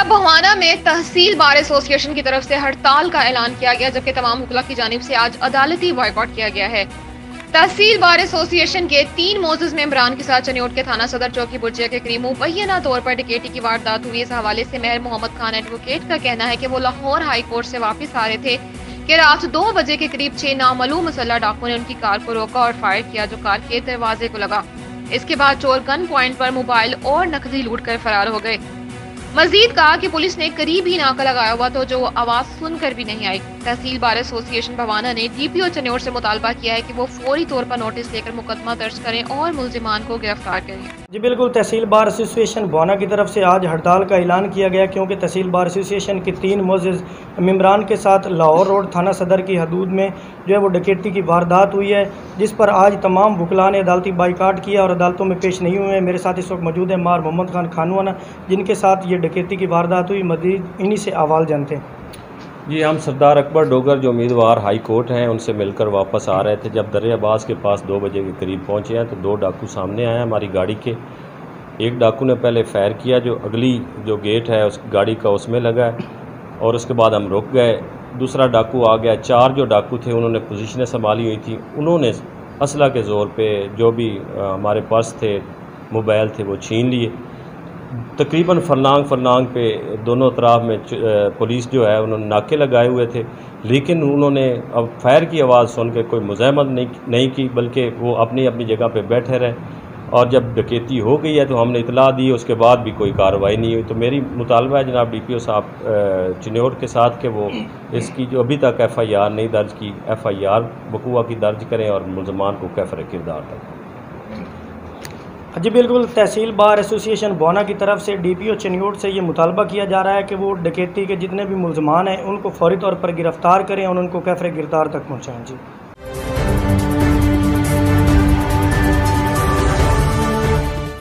जिला भवाना में तहसील bar association की तरफ से हड़ताल का ऐलान किया गया, जबकि तमाम वकला की जानिब से आज अदालती बॉयकॉट किया गया है। तहसील बार एसोसिएशन के 3 मोअज़्ज़िज़ मेंबरान के साथ चनियोट के थाना सदर चौकी बुर्जिया के करीब मुबैना तौर पर डकैती की वारदात हुई। इस हवाले से मेहर मोहम्मद खान एडवोकेट का कहना है कि वो लाहौर हाई कोर्ट से वापस आ रहे थे कि रात 2 बजे के करीब 6 नामालूम मुसल्लह डाकुओं ने उनकी कार को रोका और फायर किया, जो कार के दरवाजे को लगा। इसके बाद चोर गन पॉइंट पर मोबाइल और नकदी लूट कर फरार हो गए। मजीद कहा कि पुलिस ने करीब ही नाका लगाया हुआ तो जो आवाज सुनकर भी नहीं आई। तहसील बार एसोसिएशन भवाना ने डीपीओ चनियोट से मुतालबा किया है कि वो फौरी तौर पर नोटिस लेकर मुकदमा दर्ज करें और मुलजिमान को गिरफ्तार करें। जी बिल्कुल, तहसील बार एसोसिएशन भवाना की तरफ से आज हड़ताल का ऐलान किया गया, क्योंकि तहसील बार एसोसिएशन के 3 मोअज़्ज़िज़ मेंबरान के साथ लाहौर रोड थाना सदर की हदूद में जो है वो डकैती की वारदात हुई है, जिस पर आज तमाम वकला ने अदालती बाइकाट किया और अदालतों में पेश नहीं हुए हैं। मेरे साथ इस वक्त मौजूद है मार मोहम्मद खान खानवाना, जिनके साथ ये डकैती की वारदात हुई। मज़ीद इन्हीं से अहवाल जानते हैं। जी, हम सरदार अकबर डोगर जो उम्मीदवार हाई कोर्ट हैं उनसे मिलकर वापस आ रहे थे। जब दर्रे अब्बास के पास 2 बजे के करीब पहुंचे हैं तो 2 डाकू सामने आए हमारी गाड़ी के। एक डाकू ने पहले फायर किया, जो अगली जो गेट है उस गाड़ी का उसमें लगा है, और उसके बाद हम रुक गए। दूसरा डाकू आ गया। 4 जो डाकू थे उन्होंने पोजीशनें संभाली हुई थी, उन्होंने असला के ज़ोर पे जो भी हमारे पर्स थे, मोबाइल थे, वो छीन लिए। तकरीबन फरलांग पे दोनों तरफ में पुलिस जो है उन्होंने नाके लगाए हुए थे, लेकिन उन्होंने अब फायर की आवाज़ सुन के कोई मुज़ाहमत नहीं की, बल्कि वो अपनी अपनी जगह पे बैठे रहे। और जब डकैती हो गई है तो हमने इतला दी, उसके बाद भी कोई कार्रवाई नहीं हुई। तो मेरी मुतालबा है जनाब डीपीओ साहब चनियोट के साथ कि वो इसकी जो अभी तक FIR नहीं दर्ज की, FIR वकूआ की दर्ज करें और मुलजमान को कैफर किरदार तक। जी बिल्कुल, तहसील बार एसोसिएशन भवाना की तरफ से डीपीओ चनियोट से ये मुतालबा किया जा रहा है कि वो डकैती के जितने भी मुलजमान हैं उनको फौरी तौर पर गिरफ्तार करें और उनको कैफर किरदार तक पहुँचाएँ। जी।